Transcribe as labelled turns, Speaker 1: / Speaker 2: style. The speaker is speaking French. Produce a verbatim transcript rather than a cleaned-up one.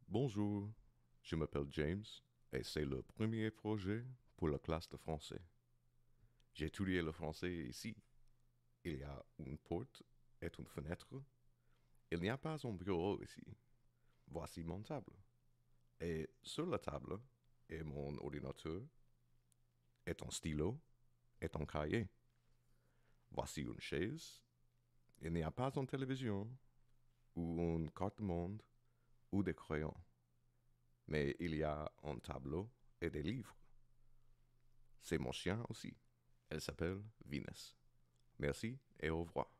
Speaker 1: Bonjour, je m'appelle James et c'est le premier projet pour la classe de français. J'ai étudié le français ici. Il y a une porte et une fenêtre. Il n'y a pas un bureau ici. Voici mon table. Et sur la table est mon ordinateur, est un stylo, est un cahier. Voici une chaise. Il n'y a pas une télévision, ou une carte monde, ou des crayons. Mais il y a un tableau et des livres. C'est mon chien aussi. Elle s'appelle Venus. Merci et au revoir.